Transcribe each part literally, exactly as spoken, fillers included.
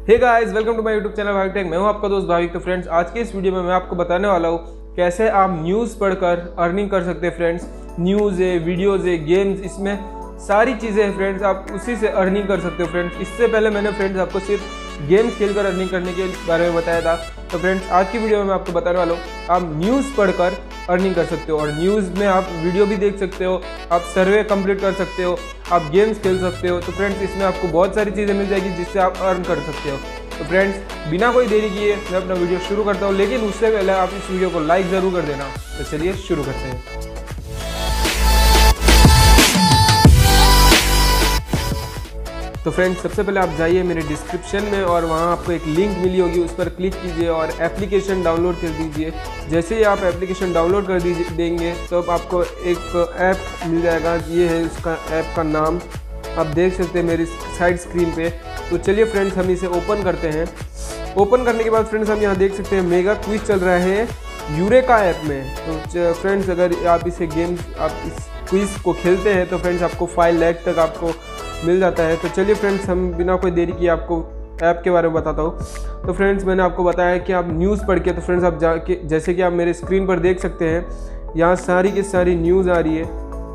Hey guys, welcome to my YouTube channel Bhavik tech. मैं हूं आपका दोस्त भाविक। तो फ्रेंड्स, आज के इस वीडियो में मैं आपको बताने वाला हूं कैसे आप न्यूज़ पढ़कर अर्निंग कर सकते हैं। फ्रेंड्स, न्यूज़ है, वीडियोज़ है, गेम्स, इसमें सारी चीज़ें हैं फ्रेंड्स, आप उसी से अर्निंग कर सकते हो। फ्रेंड्स, इससे पहले मैंने फ्रेंड्स आपको सिर्फ गेम्स खेलकर अर्निंग करने के बारे में बताया था। तो फ्रेंड्स, आज की वीडियो में मैं आपको बताने वाला हूँ आप न्यूज़ पढ़कर अर्निंग कर सकते हो। और न्यूज़ में आप वीडियो भी देख सकते हो, आप सर्वे कंप्लीट कर सकते हो, आप गेम्स खेल सकते हो। तो फ्रेंड्स, इसमें आपको बहुत सारी चीज़ें मिल जाएगी जिससे आप अर्न कर सकते हो। तो फ्रेंड्स, बिना कोई देरी किए मैं अपना वीडियो शुरू करता हूँ, लेकिन उससे पहले आप इस वीडियो को लाइक ज़रूर कर देना। तो चलिए शुरू करते हैं। तो फ्रेंड्स, सबसे पहले आप जाइए मेरे डिस्क्रिप्शन में और वहाँ आपको एक लिंक मिली होगी, उस पर क्लिक कीजिए और एप्लीकेशन डाउनलोड कर दीजिए। जैसे ही आप एप्लीकेशन डाउनलोड कर दीजिए देंगे तो आपको एक ऐप मिल जाएगा। ये है उसका ऐप का नाम, आप देख सकते हैं मेरी साइड स्क्रीन पे। तो चलिए फ्रेंड्स, हम इसे ओपन करते हैं। ओपन करने के बाद फ्रेंड्स, हम यहाँ देख सकते हैं मेगा क्विज चल रहा है यूरेका ऐप में। तो फ्रेंड्स, अगर आप इसे गेम आप इस क्विज को खेलते हैं तो फ्रेंड्स आपको फाइव लाख तक आपको मिल जाता है। तो चलिए फ्रेंड्स, हम बिना कोई देरी किए आपको ऐप के बारे में बताता हूँ। तो फ्रेंड्स, मैंने आपको बताया कि आप न्यूज़ पढ़ के, तो फ्रेंड्स आप जाके जैसे कि आप मेरे स्क्रीन पर देख सकते हैं, यहाँ सारी की सारी न्यूज़ आ रही है।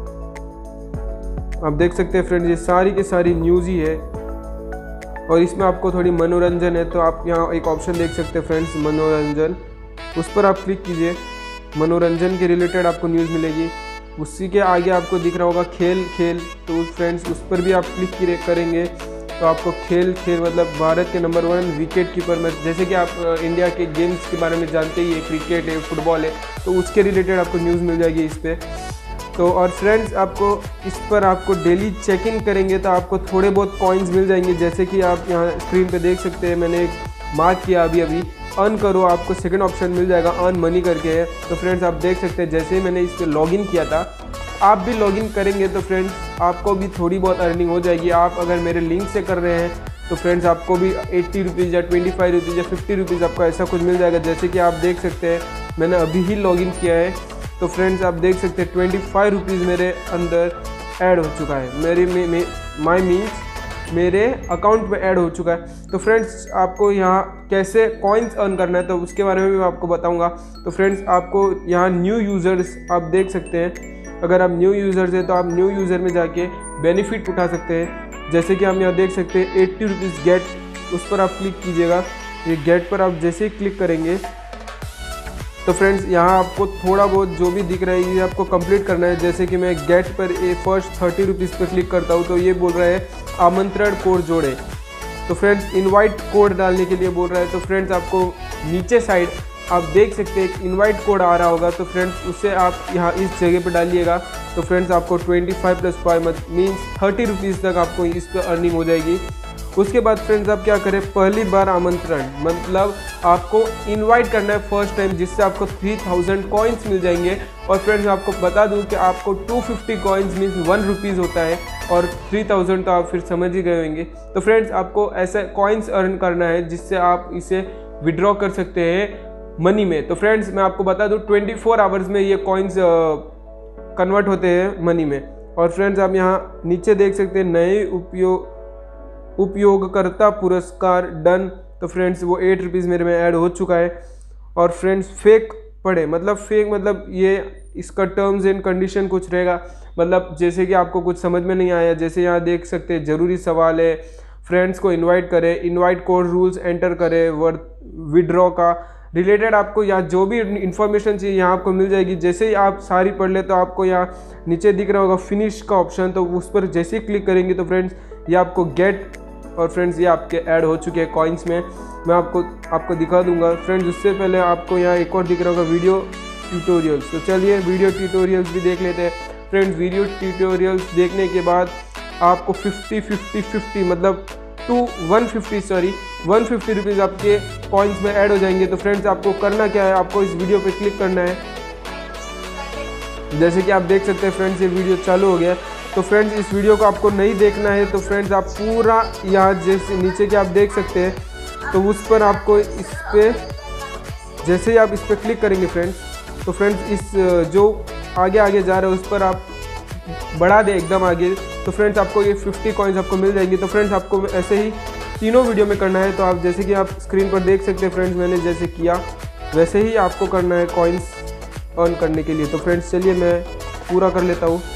आप देख सकते हैं फ्रेंड्स, ये सारी की सारी न्यूज़ ही है और इसमें आपको थोड़ी मनोरंजन है। तो आप यहाँ एक ऑप्शन देख सकते हैं फ्रेंड्स, मनोरंजन, उस पर आप क्लिक कीजिए। मनोरंजन के रिलेटेड आपको न्यूज़ मिलेगी। उसी के आगे आपको दिख रहा होगा खेल खेल, तो फ्रेंड्स उस पर भी आप क्लिक करेंगे तो आपको खेल खेल मतलब भारत के नंबर वन विकेट कीपर में, जैसे कि आप इंडिया के गेम्स के बारे में जानते ही है, क्रिकेट है, फुटबॉल है, तो उसके रिलेटेड आपको न्यूज़ मिल जाएगी इस पर। तो और फ्रेंड्स, आपको इस पर आपको डेली चेक इन करेंगे तो आपको थोड़े बहुत कॉइन्स मिल जाएंगे। जैसे कि आप यहाँ स्क्रीन पे देख सकते हैं, मैंने एक मार्क किया अभी अभी, अर्न करो, आपको सेकंड ऑप्शन मिल जाएगा, अर्न मनी करके है। तो फ्रेंड्स, आप देख सकते हैं जैसे ही मैंने इस पर लॉगिन किया था, आप भी लॉगिन करेंगे तो फ्रेंड्स आपको भी थोड़ी बहुत अर्निंग हो जाएगी। आप अगर मेरे लिंक से कर रहे हैं तो फ्रेंड्स आपको भी एट्टी रुपीज़ या ट्वेंटी फाइव रुपीज़ या फिफ्टी रुपीज़ आपको ऐसा कुछ मिल जाएगा। जैसे कि आप देख सकते हैं, मैंने अभी ही लॉगिन किया है तो फ्रेंड्स आप देख सकते हैं ट्वेंटी फाइव रुपीज़ मेरे अंदर ऐड हो चुका है, मेरे में माई मीन्स मेरे अकाउंट में ऐड हो चुका है। तो फ्रेंड्स, आपको यहाँ कैसे कॉइन्स अर्न करना है तो उसके बारे में भी मैं आपको बताऊंगा। तो फ्रेंड्स, आपको यहाँ न्यू यूज़र्स आप देख सकते हैं, अगर आप न्यू यूज़र्स हैं तो आप न्यू यूज़र में जाके बेनिफिट उठा सकते हैं। जैसे कि हम यहाँ देख सकते हैं एट्टी रुपीज़ गेट, उस पर आप क्लिक कीजिएगा। ये गेट पर आप जैसे ही क्लिक करेंगे तो फ्रेंड्स यहाँ आपको थोड़ा बहुत जो भी दिख रहा है ये आपको कंप्लीट करना है। जैसे कि मैं गेट पर ए फर्स्ट थर्टी रुपीज़ पर क्लिक करता हूँ तो ये बोल रहा है आमंत्रण कोड जोड़े। तो फ्रेंड्स, इनवाइट कोड डालने के लिए बोल रहा है। तो फ्रेंड्स, आपको नीचे साइड आप देख सकते हैं एक इनवाइट कोड आ रहा होगा, तो फ्रेंड्स उसे आप यहाँ इस जगह पे डालिएगा। तो फ्रेंड्स, आपको twenty five plus five means thirty rupees तक आपको इस पर अर्निंग हो जाएगी। उसके बाद फ्रेंड्स आप क्या करें, पहली बार आमंत्रण मतलब आपको इनवाइट करना है फर्स्ट टाइम, जिससे आपको थ्री थाउजेंड कॉइन्स मिल जाएंगे। और फ्रेंड्स, आपको बता दूं कि आपको two fifty coins means one rupees होता है और थ्री थाउजेंड तो आप फिर समझ ही गए होंगे। तो फ्रेंड्स, आपको ऐसा कॉइन्स अर्न करना है जिससे आप इसे विड्रॉ कर सकते हैं मनी में। तो फ्रेंड्स, मैं आपको बता दूं ट्वेंटी फोर आवर्स में ये कॉइन्स कन्वर्ट होते हैं मनी में। और फ्रेंड्स, आप यहाँ नीचे देख सकते हैं नए उपयोग उपयोगकर्ता पुरस्कार डन। तो फ्रेंड्स, वो एट रुपीज़ मेरे में ऐड हो चुका है। और फ्रेंड्स, फेक पढ़े मतलब फेक मतलब ये इसका टर्म्स एंड कंडीशन कुछ रहेगा, मतलब जैसे कि आपको कुछ समझ में नहीं आया, जैसे यहाँ देख सकते हैं ज़रूरी सवाल है, फ्रेंड्स को इनवाइट करें, इनवाइट कोड रूल्स एंटर करें, वर्ड विड्रॉ का रिलेटेड आपको यहाँ जो भी इन्फॉर्मेशन चाहिए यहाँ आपको मिल जाएगी। जैसे ही आप सारी पढ़ ले तो आपको यहाँ नीचे दिख रहा होगा फिनिश का ऑप्शन, तो उस पर जैसे ही क्लिक करेंगे तो फ्रेंड्स ये आपको गेट, और फ्रेंड्स ये आपके ऐड हो चुके हैं कॉइन्स में। मैं आपको आपको दिखा दूंगा फ्रेंड्स। उससे पहले आपको यहाँ एक और दिख रहा होगा वीडियो ट्यूटोरियल्स, तो चलिए वीडियो ट्यूटोरियल्स भी देख लेते हैं। फ्रेंड्स, वीडियो ट्यूटोरियल्स देखने के बाद आपको फिफ्टी फिफ्टी फिफ्टी मतलब two one fifty sorry one fifty rupees आपके कॉइन्स में ऐड हो जाएंगे। तो फ्रेंड्स, आपको करना क्या है, आपको इस वीडियो पे क्लिक करना है। जैसे कि आप देख सकते हैं फ्रेंड्स, ये वीडियो चालू हो गया। तो फ्रेंड्स, इस वीडियो को आपको नहीं देखना है तो फ्रेंड्स आप पूरा यहाँ जैसे नीचे के आप देख सकते हैं, तो उस पर आपको इस पर जैसे ही आप इस पर क्लिक करेंगे फ्रेंड्स, तो फ्रेंड्स इस जो आगे आगे जा रहा है उस पर आप बढ़ा दें एकदम आगे, तो फ्रेंड्स आपको ये फिफ्टी कॉइन्स आपको मिल जाएंगी। तो फ्रेंड्स, आपको ऐसे ही तीनों वीडियो में करना है। तो आप जैसे कि आप स्क्रीन पर देख सकते हैं फ्रेंड्स, मैंने जैसे किया वैसे ही आपको करना है कॉइन्स अर्न करने के लिए। तो फ्रेंड्स चलिए मैं पूरा कर लेता हूँ।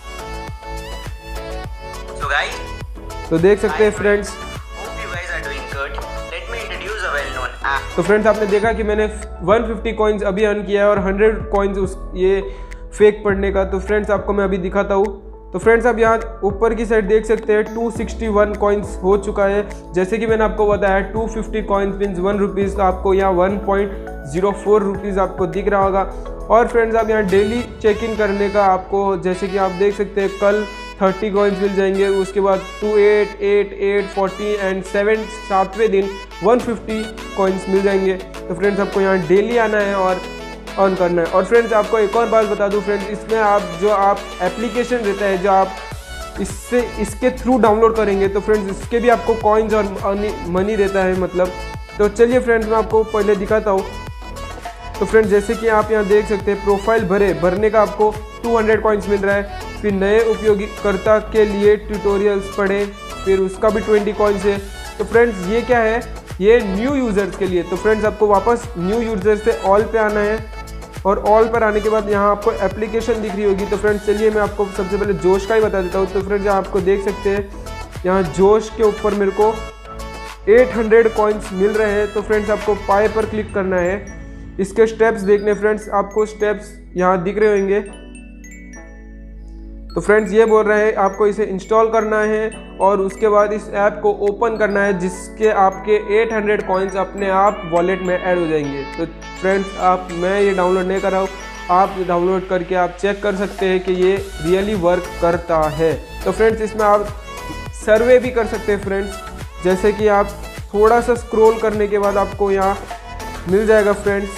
So guys, तो देख सकते हैं friends, hope you guys are doing good. Let me introduce a well-known app. तो फ्रेंड्स आपने देखा कि मैंने एक सौ पचास कॉइन्स अभी अर्न किया है और सौ कॉइन्स उस ये फेक पढ़ने का। तो फ्रेंड्स आपको मैं अभी दिखाता हूँ। तो फ्रेंड्स आप यहाँ ऊपर की साइड देख सकते हैं दो सौ इकसठ कॉइन्स हो चुका है। जैसे कि मैंने आपको बताया दो सौ पचास कॉइन्स मीन्स वन रुपीज़, तो आपको यहाँ one point zero four rupees आपको दिख रहा होगा। और फ्रेंड्स आप यहाँ डेली चेक इन करने का आपको जैसे कि आप देख सकते हैं कल तीस कॉइन्स मिल जाएंगे, उसके बाद two eight eight eight forty and seven सातवें दिन एक सौ पचास कॉइन्स मिल जाएंगे। तो फ्रेंड्स आपको यहाँ डेली आना है और अर्न करना है। और फ्रेंड्स आपको एक और बात बता दूं फ्रेंड्स, इसमें आप जो आप एप्लीकेशन रहता है जो आप इससे इसके थ्रू डाउनलोड करेंगे तो फ्रेंड्स इसके भी आपको कॉइन्स और मनी रहता है मतलब। तो चलिए फ्रेंड्स मैं आपको पहले दिखाता हूँ। तो फ्रेंड्स जैसे कि आप यहाँ देख सकते हैं प्रोफाइल भरे भरने का आपको दो सौ कॉइन्स मिल रहा है। फिर नए उपयोगकर्ता के लिए ट्यूटोरियल्स पढ़े, फिर उसका भी बीस कॉइन्स है। तो फ्रेंड्स ये क्या है, ये न्यू यूज़र्स के लिए। तो फ्रेंड्स आपको वापस न्यू यूज़र्स से ऑल पे आना है और ऑल पर आने के बाद यहाँ आपको एप्लीकेशन दिख रही होगी। तो फ्रेंड्स चलिए मैं आपको सबसे पहले जोश का ही बता देता हूँ। तो फ्रेंड्स यहाँ आपको देख सकते हैं यहाँ जोश के ऊपर मेरे को आठ सौ कॉइन्स मिल रहे हैं। तो फ्रेंड्स आपको पाई पर क्लिक करना है, इसके स्टेप्स देखने फ्रेंड्स, आपको स्टेप्स यहाँ दिख रहे होंगे। तो फ्रेंड्स ये बोल रहे हैं आपको इसे इंस्टॉल करना है और उसके बाद इस ऐप को ओपन करना है, जिसके आपके आठ सौ कॉइन्स अपने आप वॉलेट में ऐड हो जाएंगे। तो फ्रेंड्स आप मैं ये डाउनलोड नहीं कर रहा हूँ, आप डाउनलोड करके आप चेक कर सकते हैं कि ये रियली वर्क करता है। तो फ्रेंड्स इसमें आप सर्वे भी कर सकते हैं फ्रेंड्स, जैसे कि आप थोड़ा सा स्क्रॉल करने के बाद आपको यहाँ मिल जाएगा फ्रेंड्स।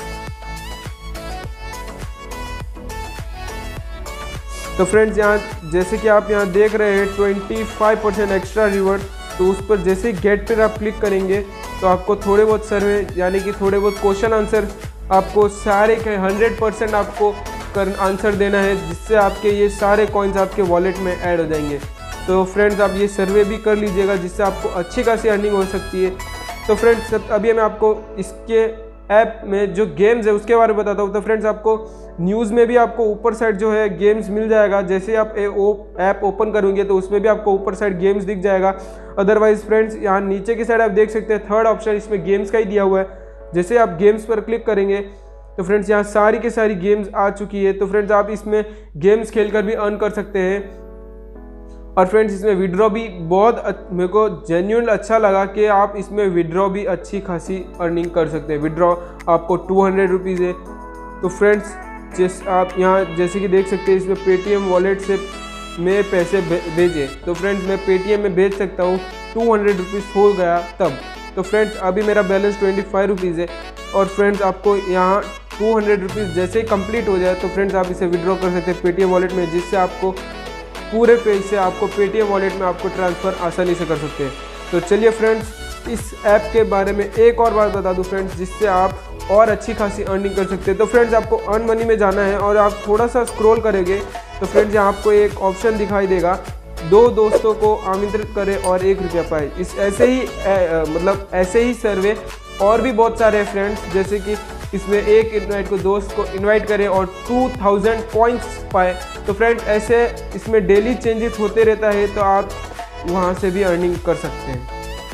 तो फ्रेंड्स यहाँ जैसे कि आप यहाँ देख रहे हैं पच्चीस परसेंट एक्स्ट्रा रिवॉर्ड। तो उस पर जैसे ही गेट पर आप क्लिक करेंगे तो आपको थोड़े बहुत सर्वे यानी कि थोड़े बहुत क्वेश्चन आंसर आपको सारे के हंड्रेड परसेंट आपको कर आंसर देना है, जिससे आपके ये सारे कॉइन्स आपके वॉलेट में ऐड हो जाएंगे। तो फ्रेंड्स आप ये सर्वे भी कर लीजिएगा, जिससे आपको अच्छी खासी अर्निंग हो सकती है। तो फ्रेंड्स अभी मैं आपको इसके ऐप में जो गेम्स है उसके बारे में बताता हूँ। तो फ्रेंड्स आपको न्यूज़ में भी आपको ऊपर साइड जो है गेम्स मिल जाएगा। जैसे ही आप ऐप ओपन करोगे तो उसमें भी आपको ऊपर साइड गेम्स दिख जाएगा। अदरवाइज फ्रेंड्स यहाँ नीचे की साइड आप देख सकते हैं थर्ड ऑप्शन इसमें गेम्स का ही दिया हुआ है। जैसे आप गेम्स पर क्लिक करेंगे तो फ्रेंड्स यहाँ सारी के सारी गेम्स आ चुकी है। तो फ्रेंड्स आप इसमें गेम्स खेलकर भी अर्न कर सकते हैं। और फ्रेंड्स इसमें विड्रॉ भी बहुत मेरे को जेन्युइन अच्छा लगा कि आप इसमें विड्रॉ भी अच्छी खासी अर्निंग कर सकते हैं। विड्रॉ आपको टू हंड्रेड रुपीज़ है। तो फ्रेंड्स जिस आप यहाँ जैसे कि देख सकते हैं इसमें पेटीएम वॉलेट से में पैसे भेजे, तो फ्रेंड्स मैं पेटीएम में भेज सकता हूँ, टू हंड्रेड रुपीज़ हो गया तब। तो फ्रेंड्स अभी मेरा बैलेंस ट्वेंटी फाइव रुपीज़ है। और फ्रेंड्स आपको यहाँ टू हंड्रेड रुपीज़ जैसे ही कंप्लीट हो जाए तो फ्रेंड्स आप इसे विड्रॉ कर सकते हैं पेटीएम वॉलेट में, जिससे आपको पूरे पैसे आपको पेटीएम वॉलेट में आपको ट्रांसफ़र आसानी से कर सकते हैं। तो चलिए फ्रेंड्स इस ऐप के बारे में एक और बात बता दूं फ्रेंड्स, जिससे आप और अच्छी खासी अर्निंग कर सकते हैं। तो फ्रेंड्स आपको अर्न मनी में जाना है और आप थोड़ा सा स्क्रॉल करेंगे तो फ्रेंड्स यहाँ आपको एक ऑप्शन दिखाई देगा, दो दोस्तों को आमंत्रित करें और एक रुपया पाए। इस ऐसे ही ए, मतलब ऐसे ही सर्वे और भी बहुत सारे हैं फ्रेंड्स, जैसे कि इसमें एक इनवाइट को दोस्त को इनवाइट करें और टू थाउजेंड पॉइंट्स पाए। तो फ्रेंड्स ऐसे इसमें डेली चेंजेस होते रहता है, तो आप वहाँ से भी अर्निंग कर सकते हैं।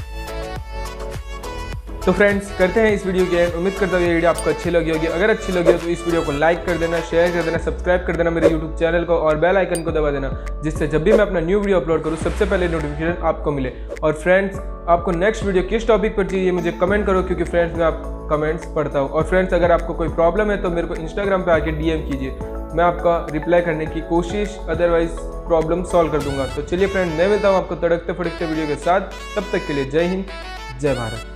तो फ्रेंड्स करते हैं इस वीडियो की एंड। उम्मीद करता हूँ ये वीडियो आपको अच्छी लगी होगी। अगर अच्छी लगी हो तो इस वीडियो को लाइक कर देना, शेयर कर देना, सब्सक्राइब कर देना मेरे यूट्यूब चैनल को और बेल आइकन को दबा देना, जिससे जब भी मैं अपना न्यू वीडियो अपलोड करूँ सबसे पहले नोटिफिकेशन आपको मिले। और फ्रेंड्स आपको नेक्स्ट वीडियो किस टॉपिक पर चाहिए मुझे कमेंट करो, क्योंकि फ्रेंड्स मैं आप कमेंट्स पढ़ता हूँ। और फ्रेंड्स अगर आपको कोई प्रॉब्लम है तो मेरे को इंस्टाग्राम पे आके डीएम कीजिए, मैं आपका रिप्लाई करने की कोशिश अदरवाइज प्रॉब्लम सॉल्व कर दूंगा। तो चलिए फ्रेंड्स मैं मिलता हूँ आपको तड़कते फड़कते वीडियो के साथ, तब तक के लिए जय हिंद जय भारत।